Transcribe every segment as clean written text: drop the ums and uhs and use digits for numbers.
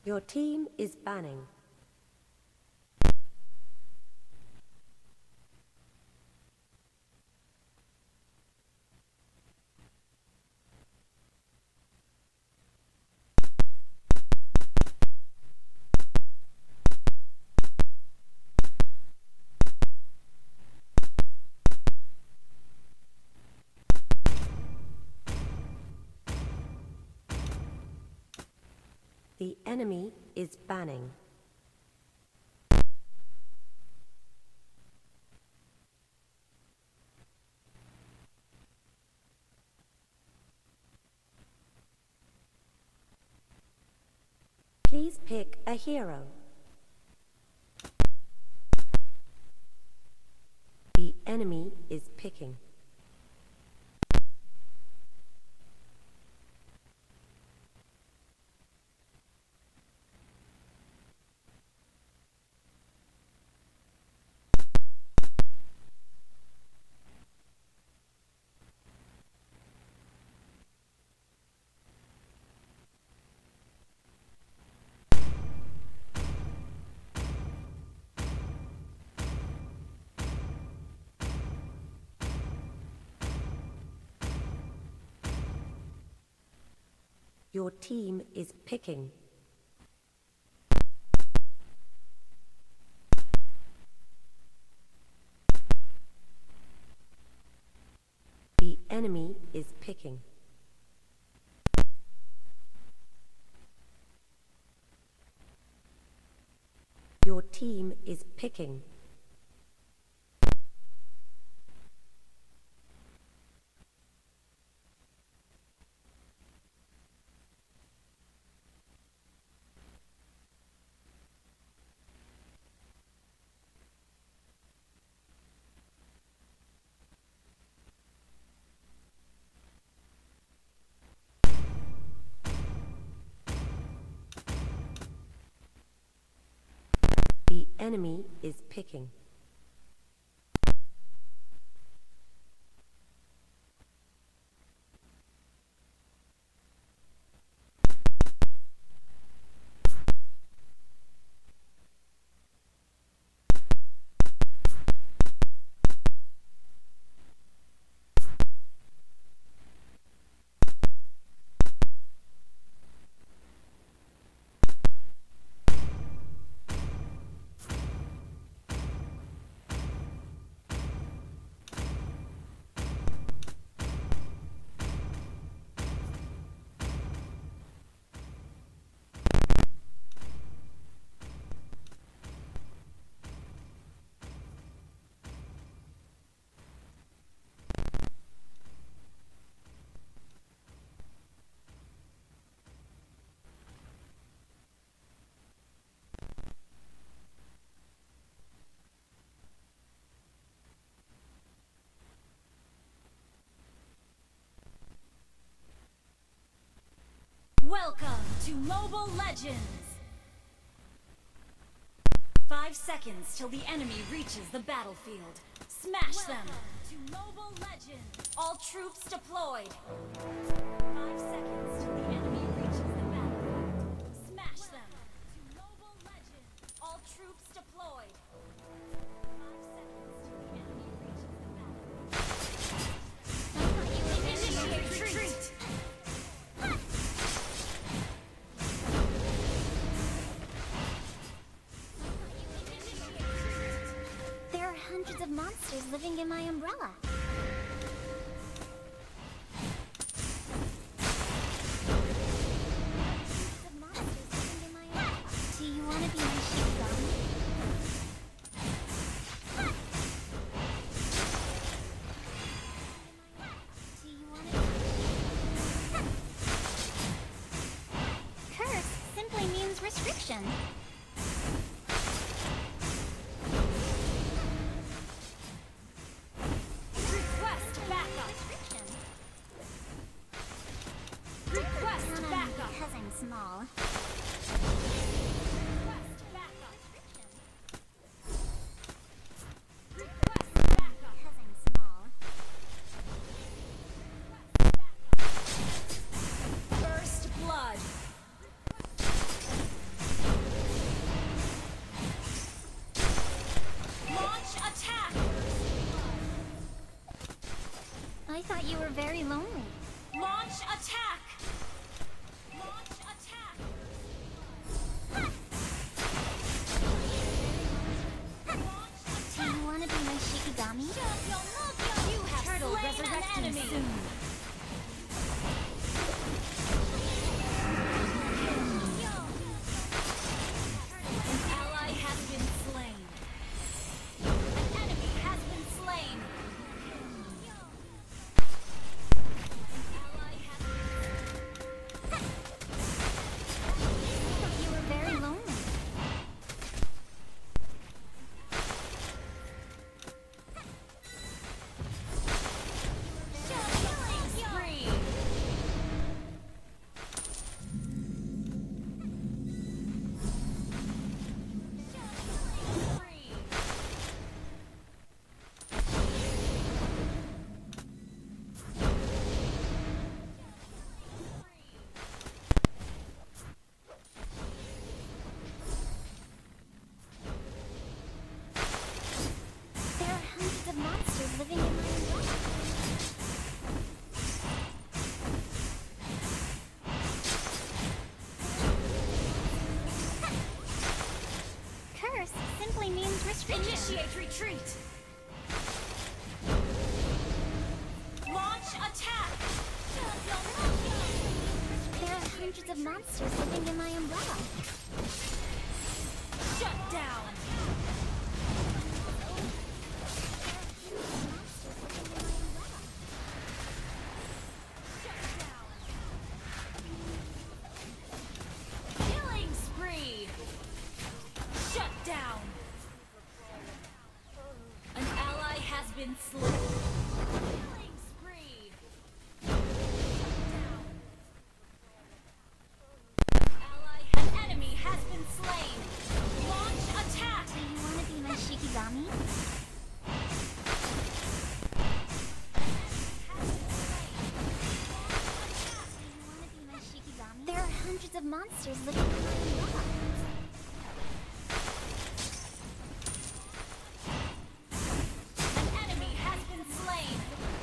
Your team is banning. The enemy is banning. Please pick a hero. The enemy is picking. Your team is picking. The enemy is picking. Your team is picking. The enemy is picking. Welcome to Mobile Legends! 5 seconds till the enemy reaches the battlefield. Smash them! To Mobile Legends! All troops deployed! 5 seconds till the enemy reaches the battlefield. Smash them! To Mobile Legends! All troops deployed! 5 seconds till the enemy reaches the battlefield. Initiate retreat! Hundreds of monsters living in my umbrella. Do you want to be my sheep gun? Do you want to... Curse simply means restriction. Small. Request backup. Request backup. Because I'm small. Request backup. First blood. restriction. Initiate retreat. Launch attack. There are hundreds of monsters living in my umbrella. Shut down. Killing spree. Shut down. An ally has been slain. Killing spree. An enemy has been slain. Launch attack. Do you want to be my Shikigami? There are hundreds of monsters living in my umbrella. An enemy has been slain.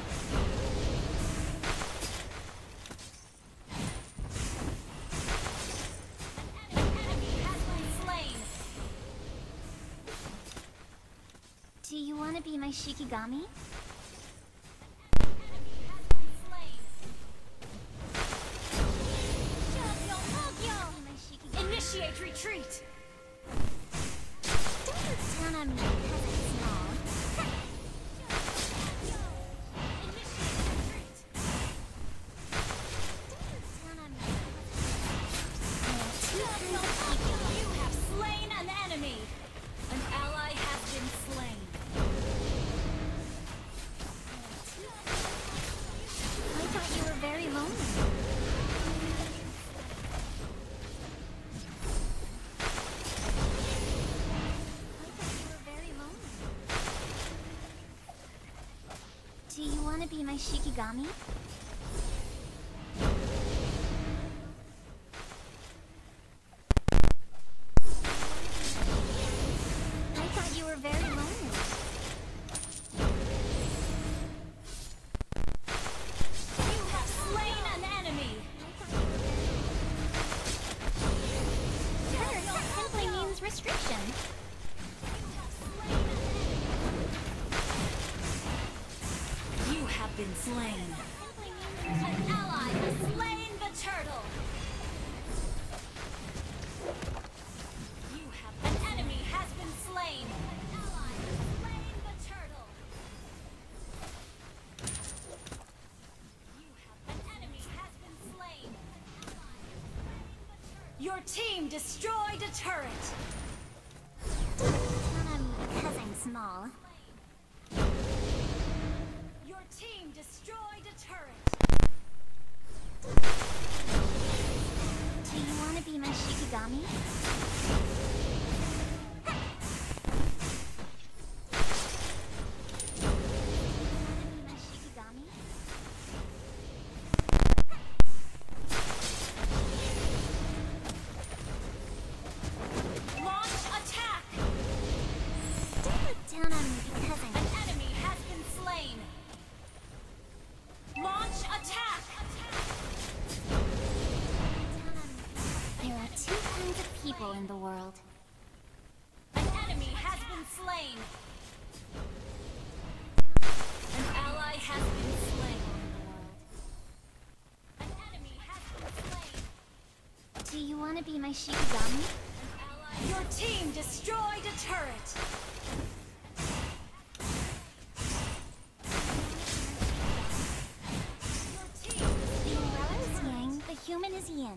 An enemy has been slain. Do you want to be my Shikigami? Enemy has been slain. My Shikigami. Initiate retreat. Don't look down on me because I'm small. Initiate retreat. Don't look down on me because I'm small. There are two kinds of people. You have slain an enemy. An ally has been slain. I thought you were very lonely. Do you want to be my Shikigami? I thought you were very lonely. You have slain an enemy. Curse simply means restriction. You have been slain. An ally has slain the turtle. You have an enemy has been slain. An ally has slain the turtle. You have an enemy has been slain. Your team destroyed a turret. Don't count on me because I'm small. Your team destroyed a turret. Do you want to be my Shikigami? Do you want to be my Shikigami? Launch attack. Don't look down on me because I'm An enemy has been slain. Launch attack. There are two kinds of people in the world. An enemy has been slain. An ally has been slain. An enemy has been slain. Do you want to be my Shikigami? Your team destroyed a turret. Your team. The umbrella is yang, the human is yin.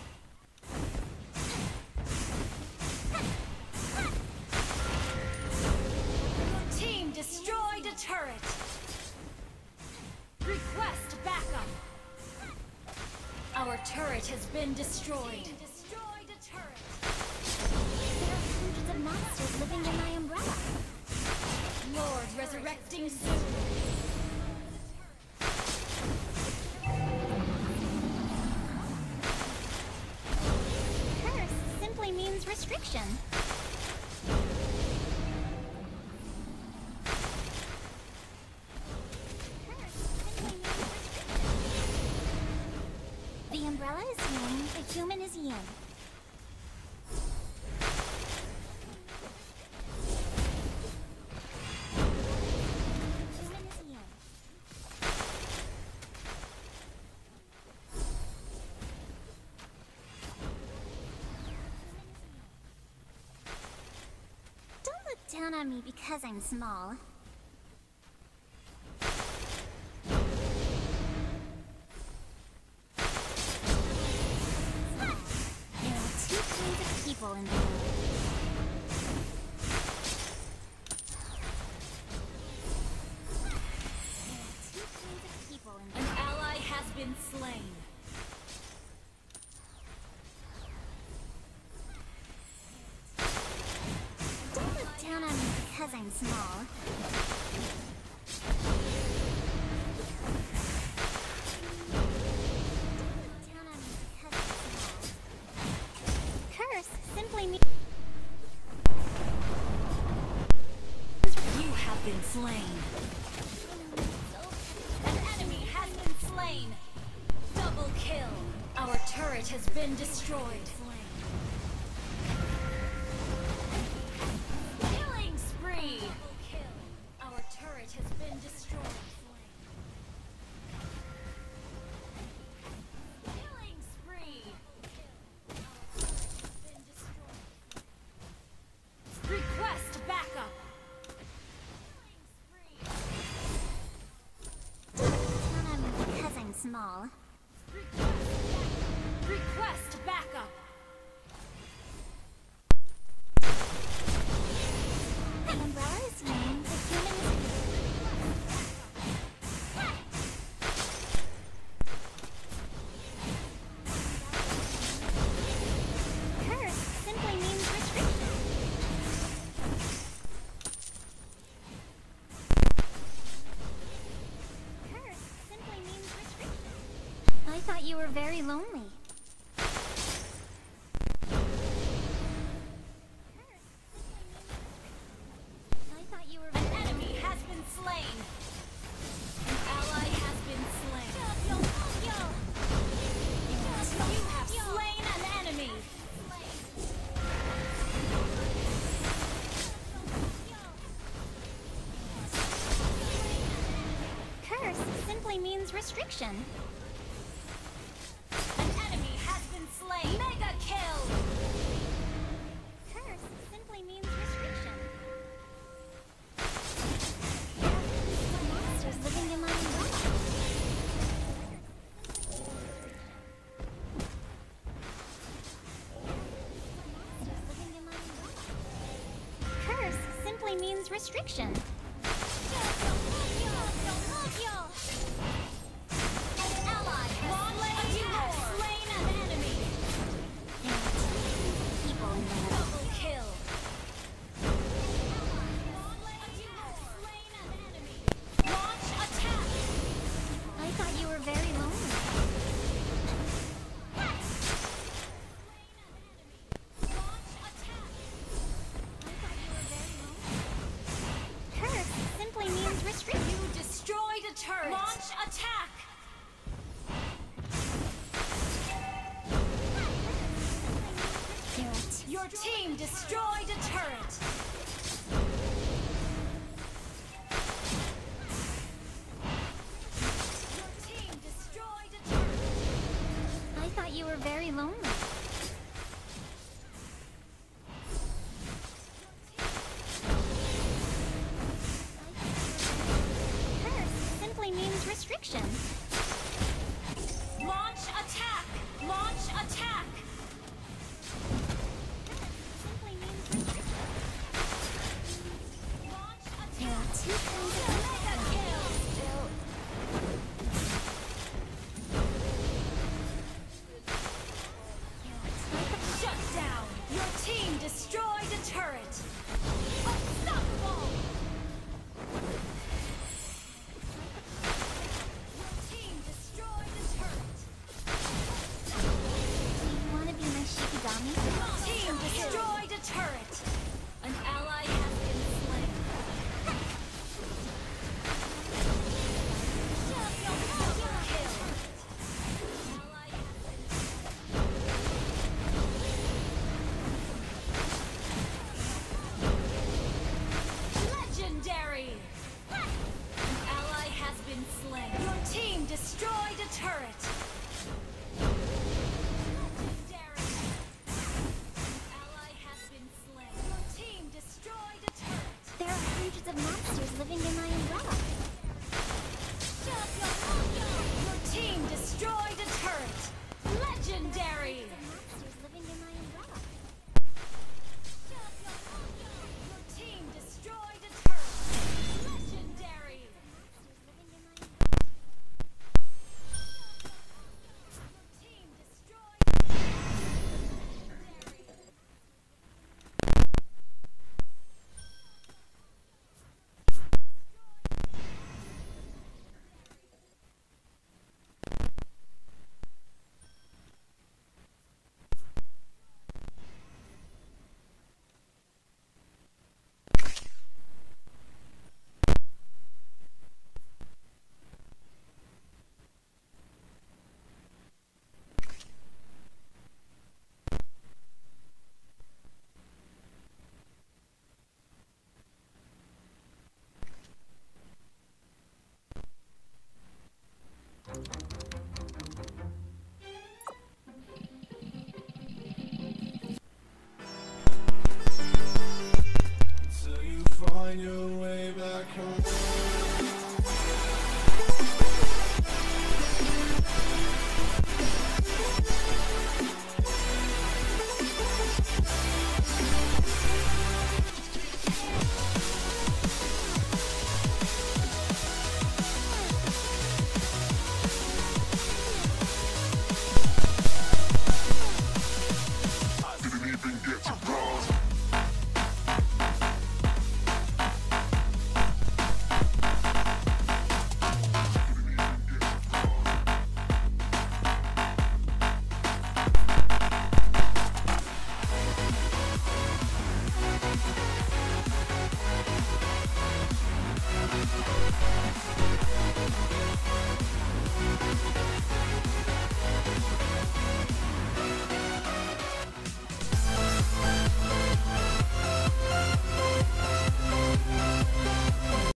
Your team destroyed a turret. Request backup. Our turret has been destroyed. Destroyed a turret. There are hundreds of monsters living in my umbrella. Lord resurrecting soon. Curse simply means restriction. The umbrella is yang, the human is yin. down on me because I'm small. There are two kinds of people in the world. An ally has been slain. Don't look down on me because I'm small. Don't look down on me because I'm small. Curse simply means You have been slain. An enemy has been slain. Double kill. Our turret has been destroyed. Killing spree. Double kill. Our turret has been destroyed. Killing spree. Our turret has been destroyed. Request backup. down on me because I'm small. Request backup. The umbrella is named the human. Curse simply means restriction. Curse simply means restriction. I thought you were very lonely. I thought you were An enemy has been slain. An ally has been slain. You have slain an enemy. Curse simply means restriction. An enemy has been slain. Mega kill. Curse simply means restriction. Monsters living in my umbrella. Monsters living in my umbrella. Curse simply means restriction. An ally has slain an enemy. There are two people in the world. Double kill. Slain an enemy. Launch attack. I thought you were very lonely. Launch attack. I thought you were very lonely. Curse simply means restriction. You destroyed a turret. Launch attack. There are two. Your team destroyed a turret. Your team destroyed a turret. I thought you were very lonely. Curse simply means restriction. Launch attack. Launch attack. Simply means restriction. Launch There attack. are two kinds of Mega kill. Shut down. Your team destroyed a turret. Unstoppable. Your team destroyed a turret. Do you want to be my Shikigami? Your team destroyed a turret.